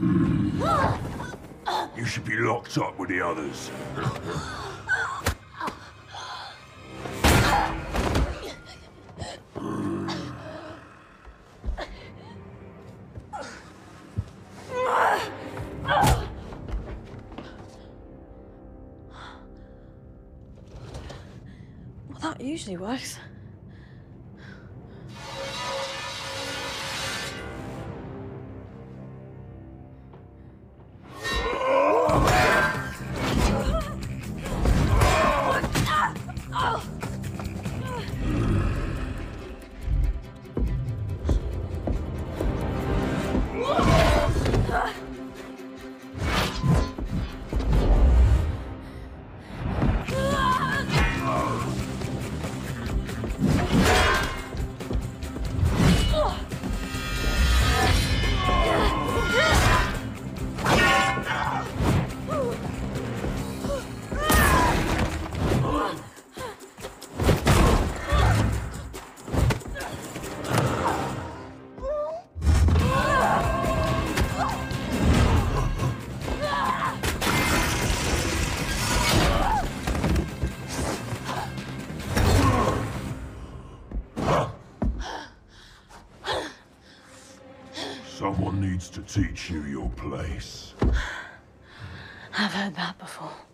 You should be locked up with the others. Well, that usually works. Someone needs to teach you your place. I've heard that before.